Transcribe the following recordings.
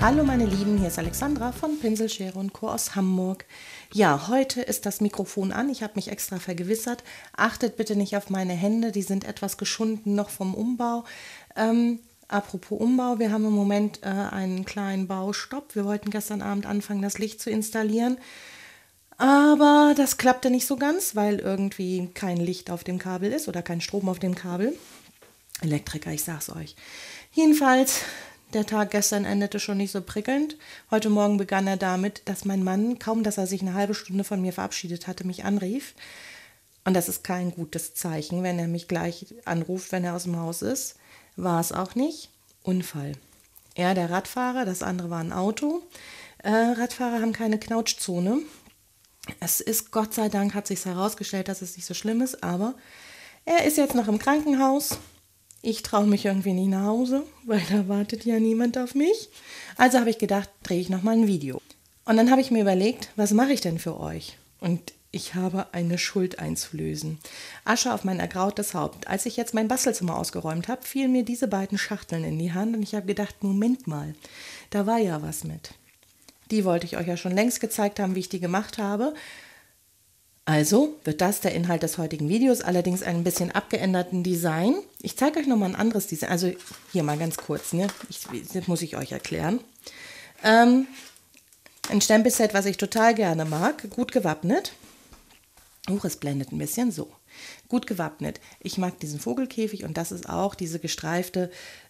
Hallo meine Lieben, hier ist Alexandra von Pinselschere und Co. aus Hamburg. Ja, heute ist das Mikrofon an, ich habe mich extra vergewissert. Achtet bitte nicht auf meine Hände, die sind etwas geschunden noch vom Umbau. Apropos Umbau, wir haben im Moment einen kleinen Baustopp. Wir wollten gestern Abend anfangen, das Licht zu installieren. Aber das klappte nicht so ganz, weil irgendwie kein Licht auf dem Kabel ist oder kein Strom auf dem Kabel. Elektriker, ich sag's euch. Jedenfalls, der Tag gestern endete schon nicht so prickelnd. Heute Morgen begann er damit, dass mein Mann, kaum dass er sich eine halbe Stunde von mir verabschiedet hatte, mich anrief. Und das ist kein gutes Zeichen, wenn er mich gleich anruft, wenn er aus dem Haus ist. War es auch nicht. Unfall. Er, der Radfahrer, das andere war ein Auto. Radfahrer haben keine Knautschzone. Es ist, Gott sei Dank, hat sich herausgestellt, dass es nicht so schlimm ist, aber er ist jetzt noch im Krankenhaus. Ich traue mich irgendwie nicht nach Hause, weil da wartet ja niemand auf mich. Also habe ich gedacht, drehe ich nochmal ein Video. Und dann habe ich mir überlegt, was mache ich denn für euch? Und ich habe eine Schuld einzulösen. Asche auf mein ergrautes Haupt. Als ich jetzt mein Bastelzimmer ausgeräumt habe, fielen mir diese beiden Schachteln in die Hand und ich habe gedacht, Moment mal, da war ja was mit. Die wollte ich euch ja schon längst gezeigt haben, wie ich die gemacht habe. Also wird das der Inhalt des heutigen Videos, allerdings ein bisschen abgeänderten Design. Ich zeige euch nochmal ein anderes Design, also hier mal ganz kurz, ne? Das muss ich euch erklären. Ein Stempelset, was ich total gerne mag, gut gewappnet. Es blendet ein bisschen, so. Gut gewappnet. Ich mag diesen Vogelkäfig und das ist auch dieses gestreifte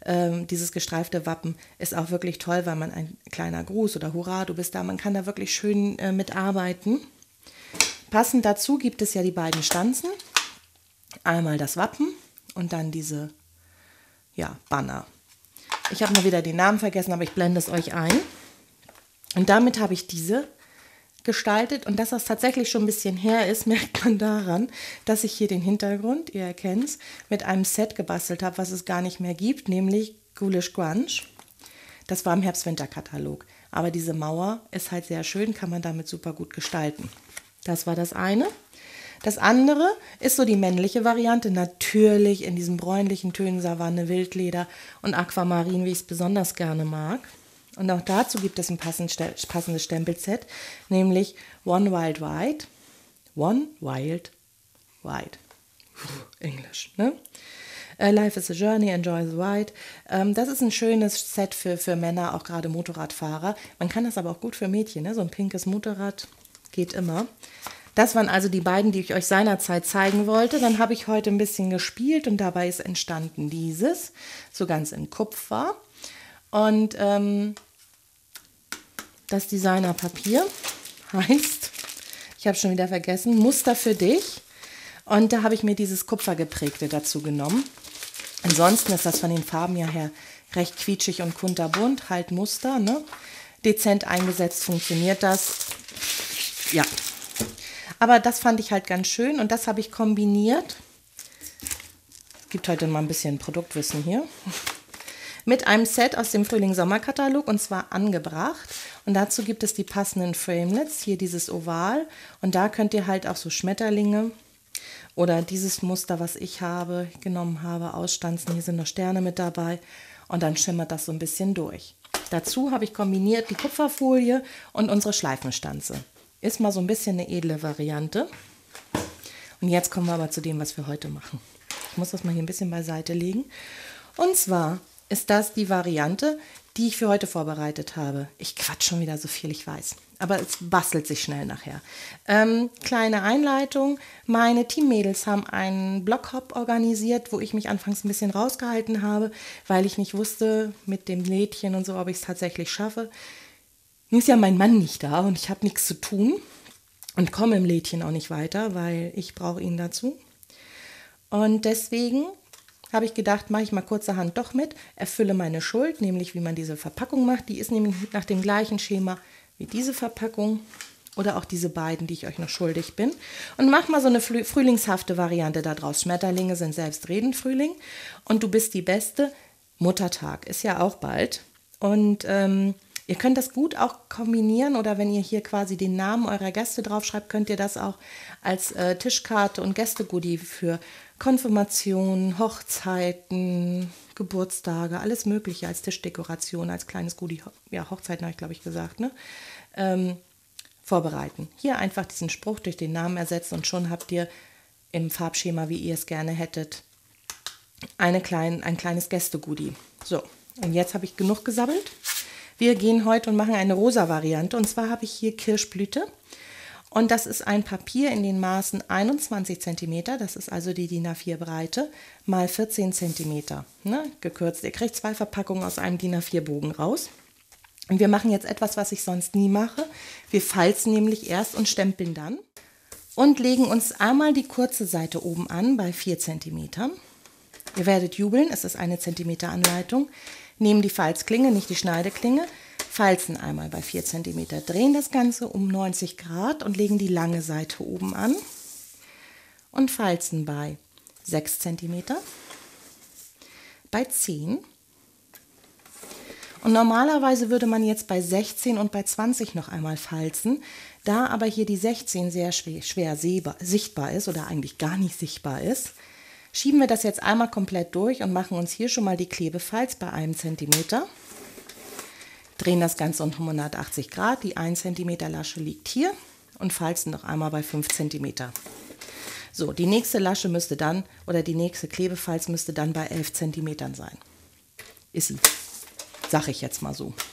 Wappen ist auch wirklich toll, weil man ein kleiner Gruß oder Hurra, du bist da, man kann da wirklich schön mitarbeiten. Passend dazu gibt es ja die beiden Stanzen. Einmal das Wappen und dann diese Banner. Ich habe mal wieder den Namen vergessen, aber ich blende es euch ein. Und damit habe ich diese gestaltet. Und dass das tatsächlich schon ein bisschen her ist, merkt man daran, dass ich hier den Hintergrund, ihr erkennt es, mit einem Set gebastelt habe, was es gar nicht mehr gibt, nämlich Ghoulish Grunge. Das war im Herbst-Winter-Katalog. Aber diese Mauer ist halt sehr schön, kann man damit super gut gestalten. Das war das eine. Das andere ist so die männliche Variante, natürlich in diesen bräunlichen Tönen Savanne, Wildleder und Aquamarin, wie ich es besonders gerne mag. Und auch dazu gibt es ein passendes Stempelset, nämlich One Wild White. One Wild White. Englisch, ne? Life is a Journey, Enjoy the Ride. Das ist ein schönes Set für Männer, auch gerade Motorradfahrer. Man kann das aber auch gut für Mädchen, ne? So ein pinkes Motorrad geht immer. Das waren also die beiden, die ich euch seinerzeit zeigen wollte. Dann habe ich heute ein bisschen gespielt und dabei ist entstanden dieses, so ganz in Kupfer. Und das Designerpapier heißt, ich habe schon wieder vergessen, Muster für dich. Und da habe ich mir dieses Kupfergeprägte dazu genommen. Ansonsten ist das von den Farben ja her recht quietschig und kunterbunt, halt Muster, ne? Dezent eingesetzt funktioniert das. Ja, aber das fand ich halt ganz schön und das habe ich kombiniert. Gibt heute mal ein bisschen Produktwissen hier. Mit einem Set aus dem Frühling-Sommer-Katalog und zwar angebracht. Und dazu gibt es die passenden Framelits, hier dieses Oval. Und da könnt ihr halt auch so Schmetterlinge oder dieses Muster, was ich genommen habe, ausstanzen. Hier sind noch Sterne mit dabei und dann schimmert das so ein bisschen durch. Dazu habe ich kombiniert die Kupferfolie und unsere Schleifenstanze. Ist mal so ein bisschen eine edle Variante. Und jetzt kommen wir aber zu dem, was wir heute machen. Ich muss das mal hier ein bisschen beiseite legen. Und zwar ist das die Variante, die ich für heute vorbereitet habe. Ich quatsch schon wieder so viel, ich weiß. Aber es bastelt sich schnell nachher. Kleine Einleitung. Meine Teammädels haben einen Blockhop organisiert, wo ich mich anfangs ein bisschen rausgehalten habe, weil ich nicht wusste mit dem Lädchen und so, ob ich es tatsächlich schaffe. Nun ist ja mein Mann nicht da und ich habe nichts zu tun und komme im Lädchen auch nicht weiter, weil ich brauche ihn dazu. Und deswegen habe ich gedacht, mache ich mal kurzerhand doch mit, erfülle meine Schuld, nämlich wie man diese Verpackung macht. Die ist nämlich nach dem gleichen Schema wie diese Verpackung oder auch diese beiden, die ich euch noch schuldig bin. Und mach mal so eine frühlingshafte Variante daraus. Schmetterlinge sind selbstredend Frühling und du bist die Beste. Muttertag ist ja auch bald. Und ihr könnt das gut auch kombinieren oder wenn ihr hier quasi den Namen eurer Gäste draufschreibt, könnt ihr das auch als Tischkarte und Gästegoodie für Konfirmationen, Hochzeiten, Geburtstage, alles Mögliche als Tischdekoration, als kleines Goodie, ja, Hochzeiten habe ich, glaube ich, gesagt, ne? Vorbereiten. Hier einfach diesen Spruch durch den Namen ersetzen und schon habt ihr im Farbschema, wie ihr es gerne hättet, ein kleines Gäste-Goodie. So, und jetzt habe ich genug gesabbelt. Wir gehen heute und machen eine rosa Variante. Und zwar habe ich hier Kirschblüte. Und das ist ein Papier in den Maßen 21 cm. Das ist also die DIN A4 Breite mal 14 cm. Ne, gekürzt. Ihr kriegt 2 Verpackungen aus einem DIN A4 Bogen raus. Und wir machen jetzt etwas, was ich sonst nie mache. Wir falzen nämlich erst und stempeln dann. Und legen uns einmal die kurze Seite oben an bei 4 cm. Ihr werdet jubeln, es ist eine Zentimeter Anleitung. Nehmen die Falzklinge, nicht die Schneideklinge, falzen einmal bei 4 cm, drehen das Ganze um 90 Grad und legen die lange Seite oben an und falzen bei 6 cm, bei 10. Und normalerweise würde man jetzt bei 16 und bei 20 noch einmal falzen. Da aber hier die 16 sehr schwer sichtbar ist oder eigentlich gar nicht sichtbar ist, schieben wir das jetzt einmal komplett durch und machen uns hier schon mal die Klebefalz bei 1 cm. Drehen das Ganze um 180 Grad, die 1 cm Lasche liegt hier und falzen noch einmal bei 5 cm. So, die nächste Lasche müsste dann, oder die nächste Klebefalz müsste dann bei 11 cm sein. Ist sie. Sag ich jetzt mal so.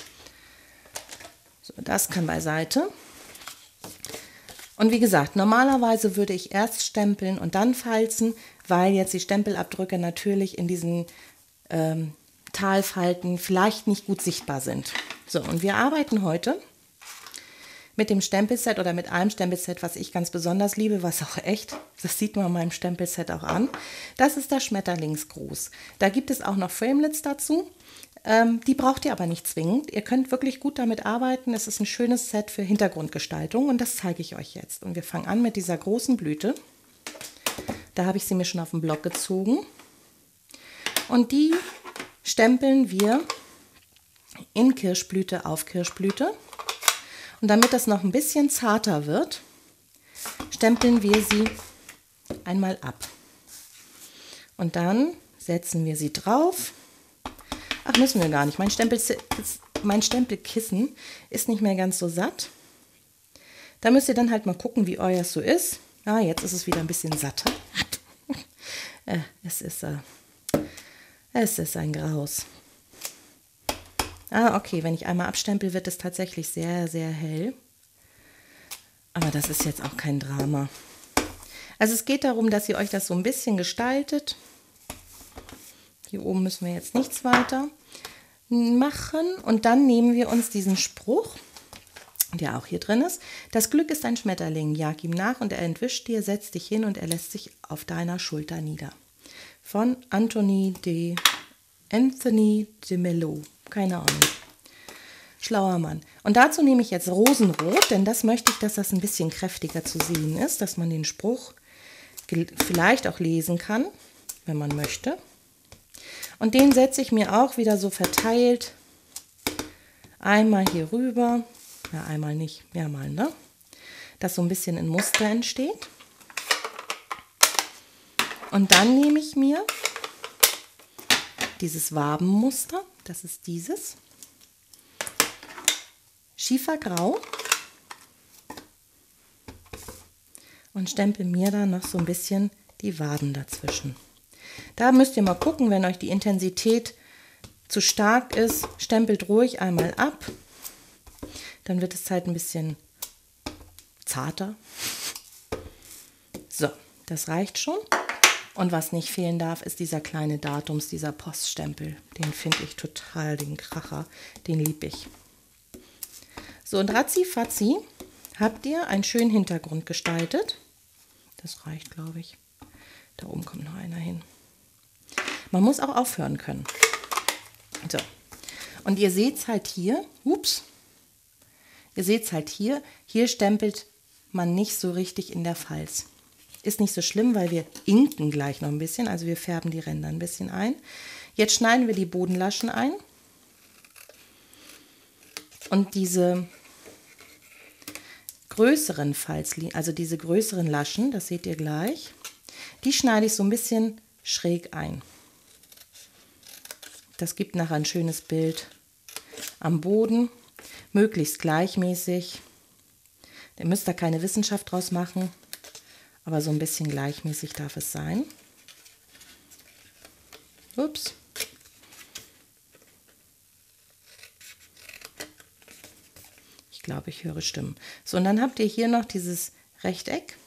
So, das kann beiseite. Und wie gesagt, normalerweise würde ich erst stempeln und dann falzen, weil jetzt die Stempelabdrücke natürlich in diesen Talfalten vielleicht nicht gut sichtbar sind. So, und wir arbeiten heute mit dem Stempelset oder mit einem Stempelset, was ich ganz besonders liebe, was auch echt, das sieht man an meinem Stempelset auch an. Das ist das Schmetterlingsgruß. Da gibt es auch noch Framelits dazu. Die braucht ihr aber nicht zwingend. Ihr könnt wirklich gut damit arbeiten. Es ist ein schönes Set für Hintergrundgestaltung und das zeige ich euch jetzt. Und wir fangen an mit dieser großen Blüte. Da habe ich sie mir schon auf den Block gezogen. Und die stempeln wir in Kirschblüte auf Kirschblüte. Und damit das noch ein bisschen zarter wird, stempeln wir sie einmal ab. Und dann setzen wir sie drauf. Ach, müssen wir gar nicht. Mein Stempelkissen ist nicht mehr ganz so satt. Da müsst ihr dann halt mal gucken, wie euer so ist. Ah, jetzt ist es wieder ein bisschen satter. Es ist ein Graus. Ah, okay, wenn ich einmal abstempel, wird es tatsächlich sehr, sehr hell. Aber das ist jetzt auch kein Drama. Also es geht darum, dass ihr euch das so ein bisschen gestaltet. Hier oben müssen wir jetzt nichts weiter machen. Und dann nehmen wir uns diesen Spruch, der auch hier drin ist. Das Glück ist ein Schmetterling, jag ihm nach und er entwischt dir, setzt dich hin und er lässt sich auf deiner Schulter nieder. Von Anthony de Mello. Keine Ahnung. Schlauer Mann. Und dazu nehme ich jetzt Rosenrot, denn das möchte ich, dass das ein bisschen kräftiger zu sehen ist, dass man den Spruch vielleicht auch lesen kann, wenn man möchte. Und den setze ich mir auch wieder so verteilt einmal hier rüber, ja einmal nicht, mehrmal, ne? Dass so ein bisschen ein Muster entsteht. Und dann nehme ich mir dieses Wabenmuster, das ist dieses, Schiefergrau und stempel mir da noch so ein bisschen die Waben dazwischen. Da müsst ihr mal gucken, wenn euch die Intensität zu stark ist, stempelt ruhig einmal ab. Dann wird es halt ein bisschen zarter. So, das reicht schon. Und was nicht fehlen darf, ist dieser kleine dieser Poststempel. Den finde ich total, den Kracher, den liebe ich. So, und ratzi-fatzi habt ihr einen schönen Hintergrund gestaltet. Das reicht, glaube ich. Da oben kommt noch einer hin. Man muss auch aufhören können. So. Und ihr seht es halt hier, hier stempelt man nicht so richtig in der Falz. Ist nicht so schlimm, weil wir inken gleich noch ein bisschen, also wir färben die Ränder ein bisschen ein. Jetzt schneiden wir die Bodenlaschen ein. Und diese größeren Falzlinien, also diese größeren Laschen, das seht ihr gleich, die schneide ich so ein bisschen schräg ein. Das gibt nachher ein schönes Bild am Boden, möglichst gleichmäßig. Ihr müsst da keine Wissenschaft draus machen, aber so ein bisschen gleichmäßig darf es sein. Ups. Ich glaube, ich höre Stimmen. So, und dann habt ihr hier noch dieses Rechteck.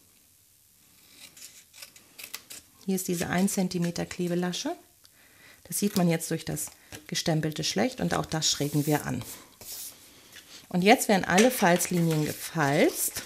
Hier ist diese 1 cm Klebelasche. Das sieht man jetzt durch das Gestempelte schlecht und auch das schrägen wir an. Und jetzt werden alle Falzlinien gefalzt.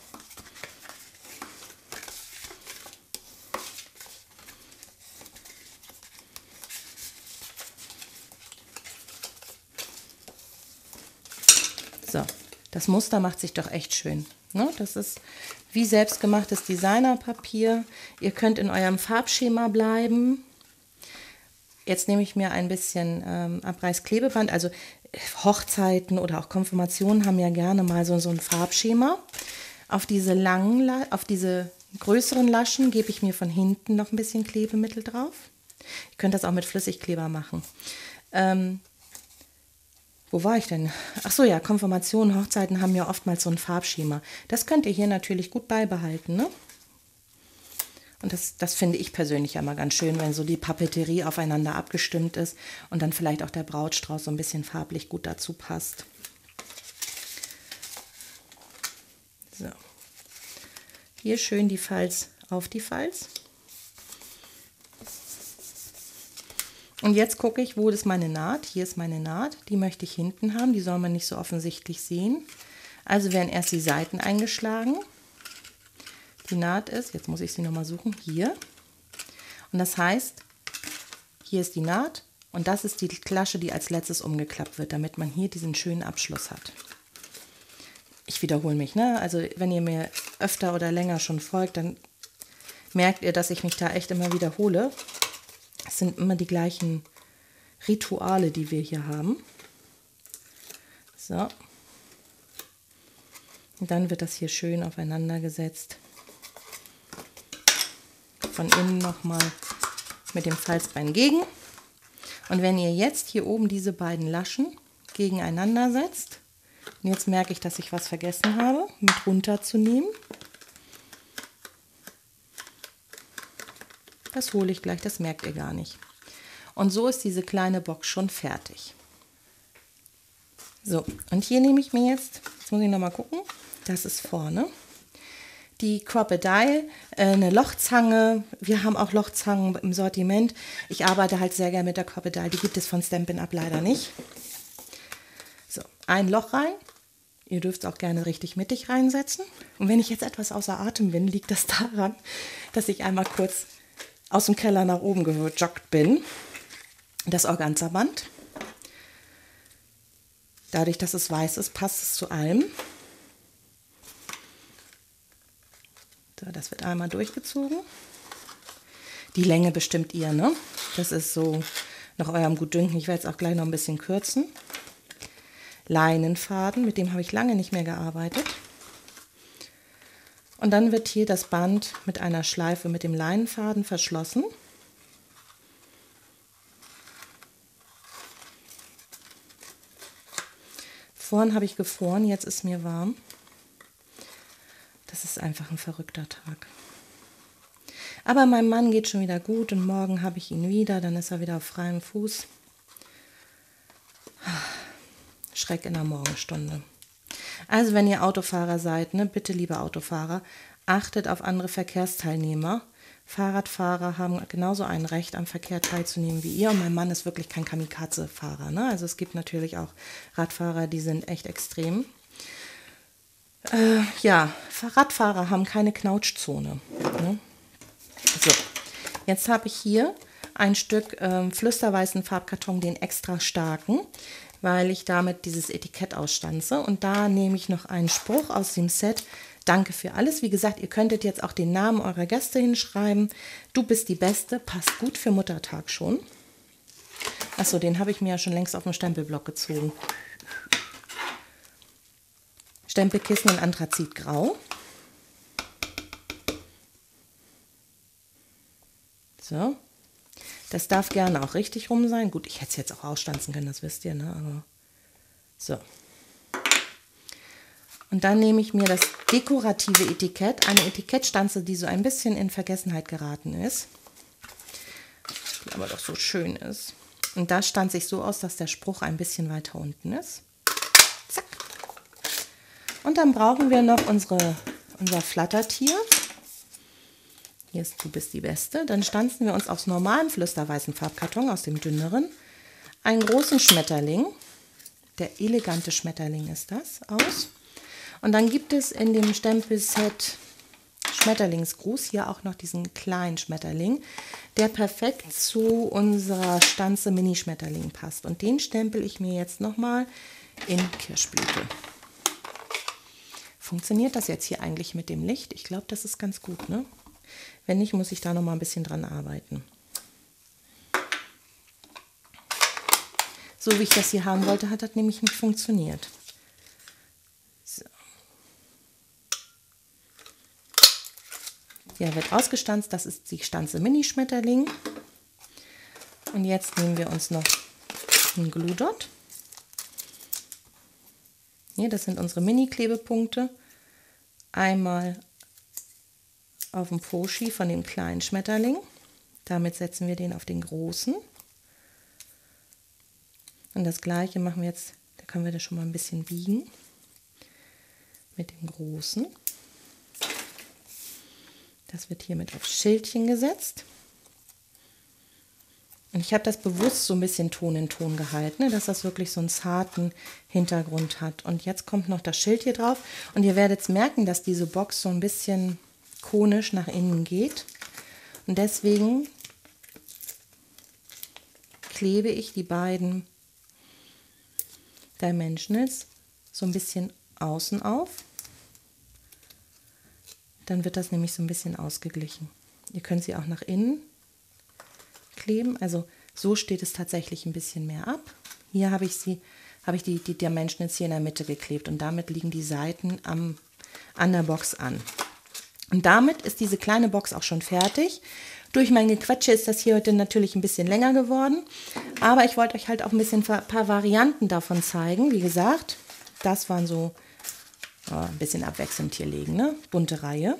So, das Muster macht sich doch echt schön. Ne? Das ist wie selbstgemachtes Designerpapier. Ihr könnt in eurem Farbschema bleiben. Jetzt nehme ich mir ein bisschen Abreißklebeband. Also Hochzeiten oder auch Konfirmationen haben ja gerne mal so ein Farbschema. Auf diese größeren Laschen gebe ich mir von hinten noch ein bisschen Klebemittel drauf. Ihr könnt das auch mit Flüssigkleber machen. Wo war ich denn? Ach so, ja, Konfirmationen, Hochzeiten haben ja oftmals so ein Farbschema. Das könnt ihr hier natürlich gut beibehalten, ne? Und das finde ich persönlich ja mal ganz schön, wenn so die Papeterie aufeinander abgestimmt ist und dann vielleicht auch der Brautstrauß so ein bisschen farblich gut dazu passt. So. Hier schön die Falz auf die Falz. Und jetzt gucke ich, wo ist meine Naht. Hier ist meine Naht, die möchte ich hinten haben, die soll man nicht so offensichtlich sehen. Also werden erst die Seiten eingeschlagen. Die Naht ist, jetzt muss ich sie nochmal suchen, hier. Und das heißt, hier ist die Naht und das ist die Lasche, die als letztes umgeklappt wird, damit man hier diesen schönen Abschluss hat. Ich wiederhole mich, ne? Also wenn ihr mir öfter oder länger schon folgt, dann merkt ihr, dass ich mich da echt immer wiederhole. Es sind immer die gleichen Rituale, die wir hier haben. So. Und dann wird das hier schön aufeinander gesetzt. Von innen nochmal mit dem Falzbein gegen. Und wenn ihr jetzt hier oben diese beiden Laschen gegeneinander setzt, und jetzt merke ich, dass ich was vergessen habe, mit runterzunehmen. Das hole ich gleich, das merkt ihr gar nicht. Und so ist diese kleine Box schon fertig. So, und hier nehme ich mir jetzt muss ich nochmal gucken, das ist vorne. Die Crop-A-Dile, eine Lochzange. Wir haben auch Lochzangen im Sortiment. Ich arbeite halt sehr gerne mit der Crop-A-Dile. Die gibt es von Stampin' Up leider nicht. So, ein Loch rein. Ihr dürft es auch gerne richtig mittig reinsetzen. Und wenn ich jetzt etwas außer Atem bin, liegt das daran, dass ich einmal kurz aus dem Keller nach oben gejoggt bin. Das Organza-Band. Dadurch, dass es weiß ist, passt es zu allem. So, das wird einmal durchgezogen. Die Länge bestimmt ihr, ne? Das ist so nach eurem Gutdünken. Ich werde es auch gleich noch ein bisschen kürzen. Leinenfaden, mit dem habe ich lange nicht mehr gearbeitet. Und dann wird hier das Band mit einer Schleife mit dem Leinenfaden verschlossen. Vorhin habe ich gefroren, jetzt ist mir warm. Das ist einfach ein verrückter Tag. Aber meinem Mann geht schon wieder gut und morgen habe ich ihn wieder, dann ist er wieder auf freiem Fuß. Schreck in der Morgenstunde. Also wenn ihr Autofahrer seid, ne, bitte liebe Autofahrer, achtet auf andere Verkehrsteilnehmer. Fahrradfahrer haben genauso ein Recht, am Verkehr teilzunehmen wie ihr. Und mein Mann ist wirklich kein Kamikaze-Fahrer, ne? Also es gibt natürlich auch Radfahrer, die sind echt extrem. Ja, Radfahrer haben keine Knautschzone. Ne? So, jetzt habe ich hier ein Stück flüsterweißen Farbkarton, den extra starken, weil ich damit dieses Etikett ausstanze. Und da nehme ich noch einen Spruch aus dem Set. Danke für alles. Wie gesagt, ihr könntet jetzt auch den Namen eurer Gäste hinschreiben. Du bist die Beste, passt gut für Muttertag schon. Achso, den habe ich mir ja schon längst auf dem Stempelblock gezogen. Stempelkissen in Anthrazitgrau. So. Das darf gerne auch richtig rum sein. Gut, ich hätte es jetzt auch ausstanzen können, das wisst ihr, ne? Aber so. Und dann nehme ich mir das dekorative Etikett, eine Etikettstanze, die so ein bisschen in Vergessenheit geraten ist, die aber doch so schön ist. Und da stanze ich so aus, dass der Spruch ein bisschen weiter unten ist. Zack. Und dann brauchen wir noch unser Flattertier. Hier ist Du bist die Beste. Dann stanzen wir uns aus normalem flüsterweißen Farbkarton, aus dem dünneren, einen großen Schmetterling. Der elegante Schmetterling ist das, aus. Und dann gibt es in dem Stempelset Schmetterlingsgruß hier auch noch diesen kleinen Schmetterling, der perfekt zu unserer Stanze Mini-Schmetterling passt. Und den stempel ich mir jetzt nochmal in Kirschblüte. Funktioniert das jetzt hier eigentlich mit dem Licht? Ich glaube, das ist ganz gut, ne? Wenn nicht, muss ich da nochmal ein bisschen dran arbeiten. So wie ich das hier haben wollte, hat das nämlich nicht funktioniert. So. Ja, wird ausgestanzt. Das ist die Stanze Mini-Schmetterling. Und jetzt nehmen wir uns noch einen Glue Dot. Hier, das sind unsere Mini-Klebepunkte. Einmal auf dem Poschi von dem kleinen Schmetterling. Damit setzen wir den auf den großen. Und das gleiche machen wir jetzt, da können wir das schon mal ein bisschen biegen, mit dem großen. Das wird hiermit aufs Schildchen gesetzt. Und ich habe das bewusst so ein bisschen Ton in Ton gehalten, ne, dass das wirklich so einen zarten Hintergrund hat. Und jetzt kommt noch das Schild hier drauf. Und ihr werdet merken, dass diese Box so ein bisschen konisch nach innen geht. Und deswegen klebe ich die beiden Dimensionals so ein bisschen außen auf. Dann wird das nämlich so ein bisschen ausgeglichen. Ihr könnt sie auch nach innen kleben. Also so steht es tatsächlich ein bisschen mehr ab. Hier habe ich die Dimensionals hier in der Mitte geklebt und damit liegen die Seiten an der Box an. Und damit ist diese kleine Box auch schon fertig. Durch mein Gequatsche ist das hier heute natürlich ein bisschen länger geworden. Aber ich wollte euch halt auch ein paar Varianten davon zeigen. Wie gesagt, das waren so ein bisschen abwechselnd hier liegen, ne? Bunte Reihe.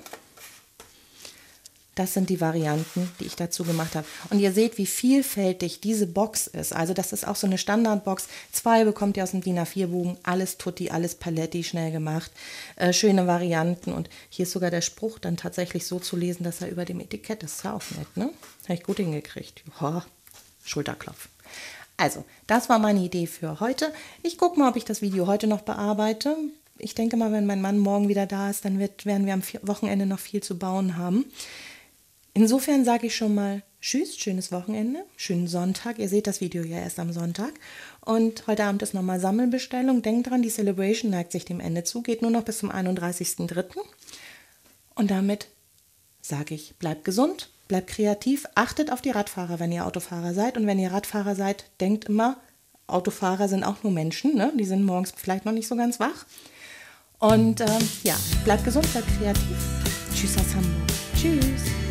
Das sind die Varianten, die ich dazu gemacht habe. Und ihr seht, wie vielfältig diese Box ist. Also das ist auch so eine Standardbox. 2 bekommt ihr aus dem DIN A4-Bogen. Alles tutti, alles paletti, schnell gemacht. Schöne Varianten. Und hier ist sogar der Spruch dann tatsächlich so zu lesen, dass er über dem Etikett ist. Ist ja auch nett, ne? Habe ich gut hingekriegt. Ja, Schulterklopf. Also, das war meine Idee für heute. Ich gucke mal, ob ich das Video heute noch bearbeite. Ich denke mal, wenn mein Mann morgen wieder da ist, dann werden wir am Wochenende noch viel zu bauen haben. Insofern sage ich schon mal Tschüss, schönes Wochenende, schönen Sonntag. Ihr seht das Video ja erst am Sonntag. Und heute Abend ist nochmal Sammelbestellung. Denkt dran, die Celebration neigt sich dem Ende zu, geht nur noch bis zum 31.03. Und damit sage ich, bleibt gesund, bleibt kreativ, achtet auf die Radfahrer, wenn ihr Autofahrer seid. Und wenn ihr Radfahrer seid, denkt immer, Autofahrer sind auch nur Menschen, ne? Die sind morgens vielleicht noch nicht so ganz wach. Und ja, bleibt gesund, bleibt kreativ. Tschüss aus Hamburg. Tschüss.